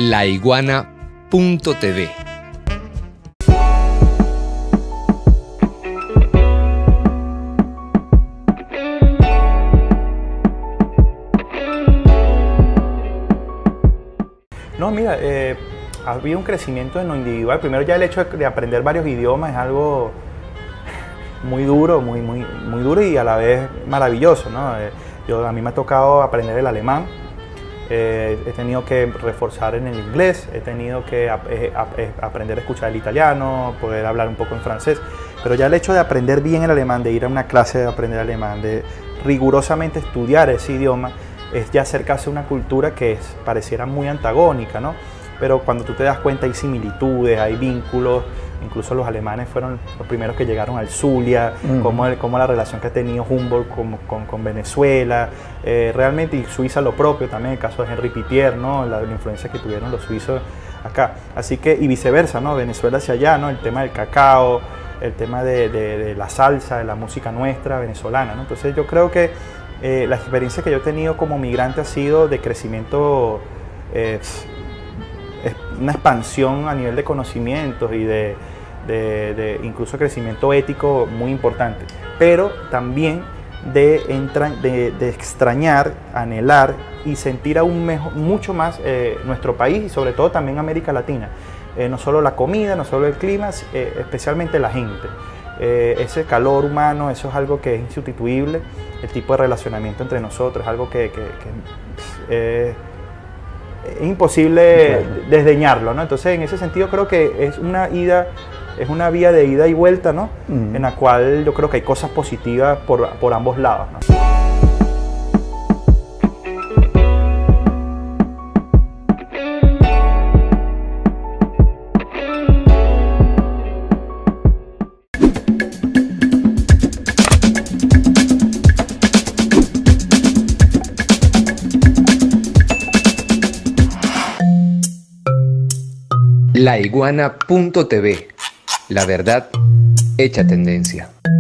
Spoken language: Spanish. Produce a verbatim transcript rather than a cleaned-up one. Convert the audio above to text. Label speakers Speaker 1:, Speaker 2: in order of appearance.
Speaker 1: la iguana punto t v.
Speaker 2: No, mira, eh, ha habido un crecimiento en lo individual. Primero ya el hecho de aprender varios idiomas es algo muy duro, muy, muy, muy duro y a la vez maravilloso, ¿no? Eh, yo, a mí me ha tocado aprender el alemán, eh, he tenido que reforzar en el inglés, he tenido que ap eh, ap eh, aprender a escuchar el italiano, poder hablar un poco en francés, pero ya el hecho de aprender bien el alemán, de ir a una clase de aprender alemán, de rigurosamente estudiar ese idioma, es ya acercarse a una cultura que es, pareciera muy antagónica, ¿no? Pero cuando tú te das cuenta hay similitudes, hay vínculos, incluso los alemanes fueron los primeros que llegaron al Zulia, uh-huh. como, el, como la relación que ha tenido Humboldt con, con, con Venezuela, eh, realmente, y Suiza lo propio también, el caso de Henri Pittier, ¿no? La, la influencia que tuvieron los suizos acá, así que, y viceversa, ¿no? Venezuela hacia allá, ¿no? El tema del cacao, el tema de, de, de la salsa, de la música nuestra venezolana, ¿no? Entonces yo creo que eh, la experiencia que yo he tenido como migrante ha sido de crecimiento, eh, una expansión a nivel de conocimientos y de, de, de incluso crecimiento ético muy importante, pero también de, entra, de, de extrañar, anhelar y sentir aún mejor, mucho más eh, nuestro país y sobre todo también América Latina, eh, no solo la comida, no solo el clima, eh, especialmente la gente. Eh, ese calor humano, eso es algo que es insustituible, el tipo de relacionamiento entre nosotros es algo que, que, que eh, es imposible claro. desdeñarlo, ¿no? Entonces, en ese sentido creo que es una ida, es una vía de ida y vuelta, ¿no? Mm. En la cual yo creo que hay cosas positivas por, por ambos lados, ¿no?
Speaker 1: la iguana punto t v. La verdad hecha tendencia.